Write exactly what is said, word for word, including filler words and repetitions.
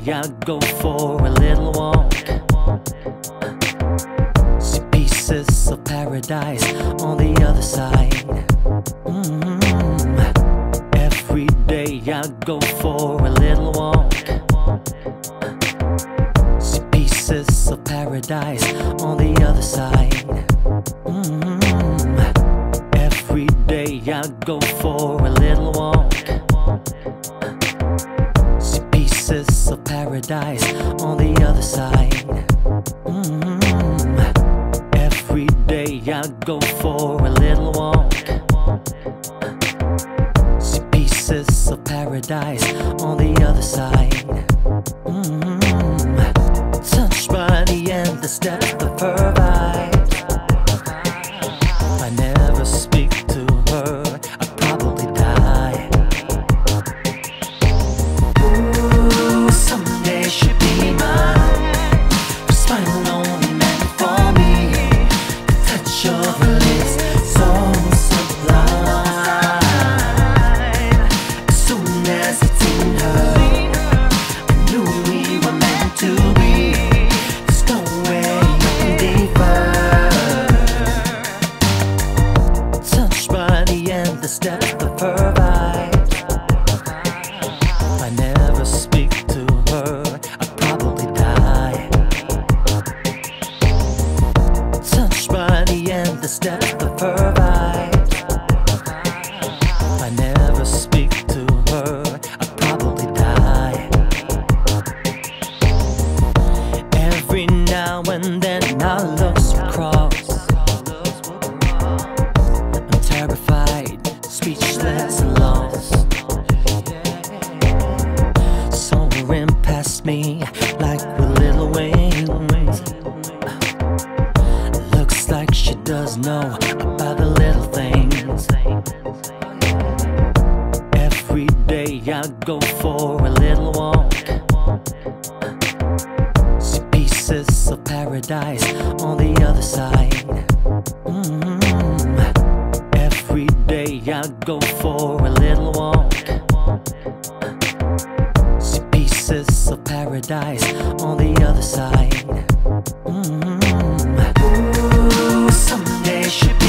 I go for a little walk. See pieces of paradise on the other side. Mm-hmm. Every day I go for a little walk. See pieces of paradise on the other side. Mm-hmm. Every day I go for a little walk. See pieces of paradise on the other side. Mm-hmm. Every day I go for a little walk. See pieces of paradise on the other side. Mm-hmm. Touched by the endless depth of her vibe. If I never speak to her, I'd probably die. Ooh, someday she'll be mine. Her smile only meant for me. The touch of her lips, so sublime. As soon as I seen her, I knew we were meant to be. There's no way I can deeper. Touched by the endless depth of her vibe. If I never speak to her, I'd probably die. Touched by the endless depth of her vibe. If I never speak to her, I'd probably die. Every now and then our looks will cross. I'm terrified, speechless and lost. Soaring past me like with little wings. Looks like she does know about the little things. Every day I go for a little walk. See pieces of paradise on the other side. Mm-hmm. Every day I go for a little walk. See pieces of paradise on the other side. Mm-hmm. Ooh, someday she'll be